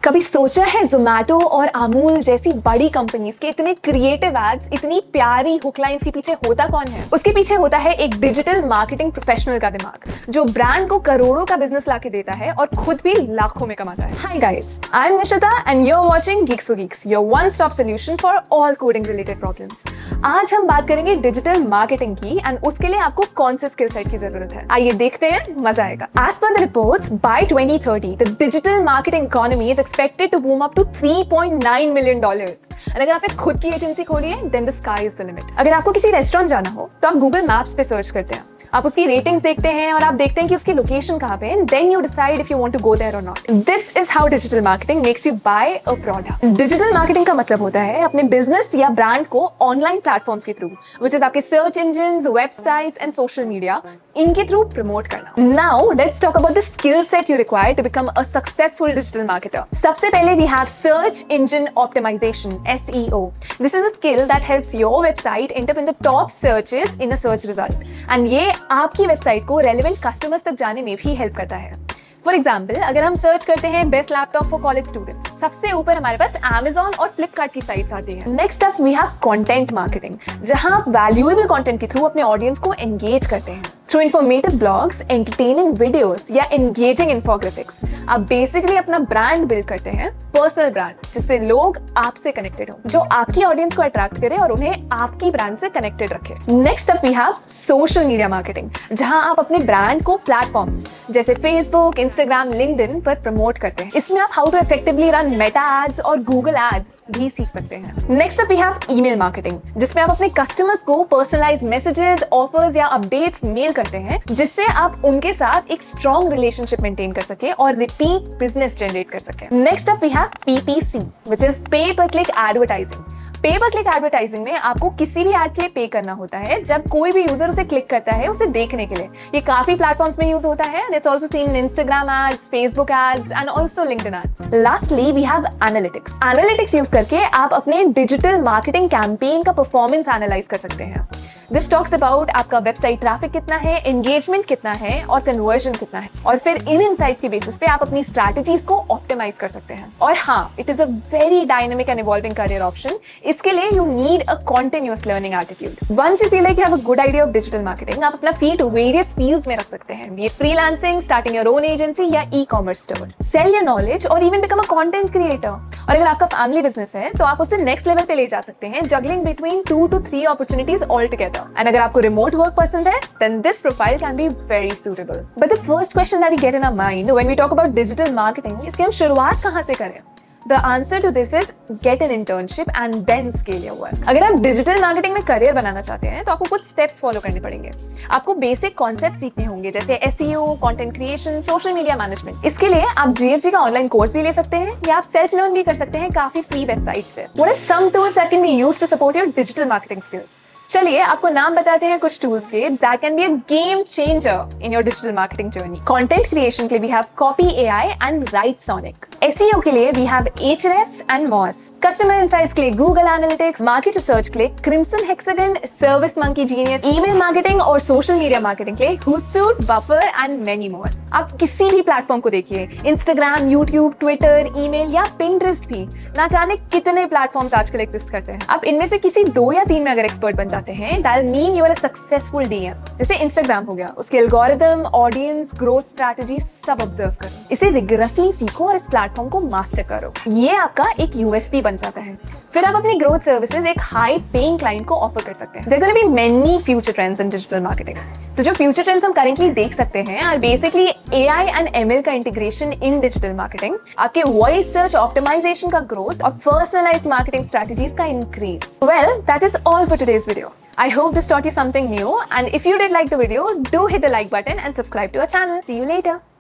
कभी सोचा है जोमैटो और अमूल जैसी बड़ी कंपनीज के इतने क्रिएटिव एड्स, इतनी प्यारी हुक लाइंस के पीछे होता कौन है? उसके पीछे होता है एक डिजिटल मार्केटिंग प्रोफेशनल का दिमाग, जो ब्रांड को करोड़ों का बिजनेस लाके देता है और खुद भी लाखों में कमाता है। Hi guys, I am Nishita and you are watching Geeks for Geeks, your one-stop solution for all coding related problems। आज हम बात करेंगे डिजिटल मार्केटिंग की एंड उसके लिए आपको कौन से स्किल सेट की जरूरत है। आइए देखते हैं, मजा आएगा। As per the reports, by 2030, the digital marketing economy is expected to boom up to $3.9 million। और अगर आपने खुद की एजेंसी खोली है, then the sky is the limit। अगर आपको किसी रेस्टोरेंट जाना हो तो आप गूगल मैप्स पे सर्च करते हैं, आप उसकी रेटिंग्स देखते हैं और आप देखते हैं कि उसकी लोकेशन कहाँ पे है, then you decide if you want to go there or not। This is how digital marketing makes you buy a product। Digital marketing का मतलब होता है अपने बिजनेस या ब्रांड को ऑनलाइन प्लेटफॉर्म्स के थ्रू, which is आपके search engines, websites and social media, इनके थ्रू प्रमोट करना। Now let's talk about the skill set you require to become a successful digital marketer। सबसे पहले we have search engine optimization, SEO। This is a skill that helps your website end up in the top searches in a search result। And ये आपकी website को relevant customers तक जाने में भी help करता है। फॉर एग्जाम्पल, अगर हम सर्च करते हैं best laptop for college students, सबसे ऊपर हमारे पास Amazon और Flipkart की साइट्स आती हैं। Next up we have content marketing, जहां आप वैल्यूएबल कंटेंट के थ्रू अपने ऑडियंस को एंगेज करते हैं through informative blogs, entertaining videos या एंगेजिंग इन्फोग्राफिक्स। आप बेसिकली अपना ब्रांड बिल्ड करते हैं, पर्सनल ब्रांड, जिससे लोग आपसे कनेक्टेड हो, जो आपकी ऑडियंस को अट्रैक्ट करे और उन्हें आपकी ब्रांड से कनेक्टेड रखे। Next up we have social media marketing, जहां आप अपने ब्रांड को प्लेटफॉर्म्स जैसे फेसबुक, इंस्टाग्राम, लिंक्डइन पर प्रमोट करते हैं। इसमें आप how to effectively run Meta ads और गूगल एड्स भी सीख सकते हैं। Next up we have email marketing, जिसमें आप अपने कस्टमर्स को पर्सनलाइज्ड मैसेजेस, ऑफर्स या अपडेट्स मेल करते हैं, जिससे आप उनके साथ एक स्ट्रॉन्ग रिलेशनशिप मेंटेन कर सके और रिपीट बिजनेस जनरेट कर सके। Next up we have PPC, which is पे पर क्लिक एडवर्टाइजिंग। पे पर क्लिक एडवर्टाइजिंग में आपको किसी भी एड के लिए पे करना होता है जब कोई भी यूजर उसे क्लिक करता है उसे देखने के लिए। ये काफी प्लेटफॉर्म्स में यूज होता है। It's also seen in Instagram ads, Facebook ads and also LinkedIn ads. Lastly we have analytics. Analytics use करके आप अपने डिजिटल मार्केटिंग कैंपेन का परफॉर्मेंस एनालाइज कर सकते हैं। दिस टॉक्स अबाउट आपका वेबसाइट ट्रैफिक कितना है, एंगेजमेंट कितना है और कन्वर्जन कितना है, और फिर इन इनसाइट्स के बेसिस पे आप अपनी स्ट्रैटेजीज को ऑप्टिमाइज कर सकते हैं। और हाँ, it is a very dynamic and evolving career option. इसके लिए you need a continuous learning attitude. Once you feel like you have a good idea of digital marketing, आप अपना फीट वेरियस फील्ड्स में रख सकते हैं, be it freelancing, starting your own agency या ecommerce store. Sell your knowledge और even become a content creator. और अगर आपका फैमिली बिजनेस है तो आप उसे नेक्स्ट लेवल पे ले जा सकते हैं, juggling between 2 to 3 opportunities all together. And अगर आपको रिमोट वर्क पसंद है, then this profile can be very suitable। But the first question that we get in our mind when we talk about digital marketing is कि हम शुरुआत कहाँ से करें? The answer to this is get an internship and then scale your work। अगर आप digital marketing में career बनाना चाहते हैं तो आपको कुछ स्टेप्स फॉलो करने पड़ेंगे। आपको बेसिक कॉन्सेप्ट सीखने होंगे, जैसे SEO, content creation, social media management. इसके लिए आप GFG का ऑनलाइन कोर्स भी ले सकते हैं या आप सेल्फ लर्न भी कर सकते हैं काफी फ्री वेबसाइट से। What are some tools that can be used to support your digital marketing skills? चलिए आपको नाम बताते हैं कुछ टूल्स के that can be a game changer in your digital marketing journey। Content creation के लिए we have Copy AI and Writesonic। SEO के लिए we have Ahrefs and Moz। Customer Insights के लिए Google Analytics। Market Research के लिए Crimson Hexagon, Service Monkey Genius। Email Marketing और Social Media Marketing के लिए Hootsuite, Buffer and many more। आप किसी भी प्लेटफॉर्म को देखिए, Instagram, YouTube, Twitter, email या Pinterest भी, ना जाने कितने प्लेटफॉर्म्स आजकल एग्जिस्ट करते हैं। आप इनमें से किसी 2 या 3 में अगर एक्सपर्ट बन जाते हैं, that'll mean you are a successful DM। जैसे Instagram हो गया, उसके एल्गोरिथम, ऑडियंस, ग्रोथ स्ट्रैटेजी सब ऑब्जर्व करो, इसे रिगरसली सीखो और इस प्लेटफॉर्म को मास्टर करो। ये आपका एक USP बन जाता है। फिर आप अपनी ग्रोथ सर्विसेज एक हाई पेइंग क्लाइंट को ऑफर कर सकते हैं। There are going to be many future trends in digital marketing। तो जो फ्यूचर ट्रेंड्स हम करेंटली देख सकते हैं are basically AI and ML का इंटीग्रेशन इन डिजिटल मार्केटिंग, आपके वॉइस सर्च ऑप्टिमाइजेशन का ग्रोथ और पर्सनलाइज्ड मार्केटिंग स्ट्रैटेजीज का increase. Well, that is all for today's video। I hope this taught you something new, and if you did like the video, do hit the like button and subscribe to our channel. See you later.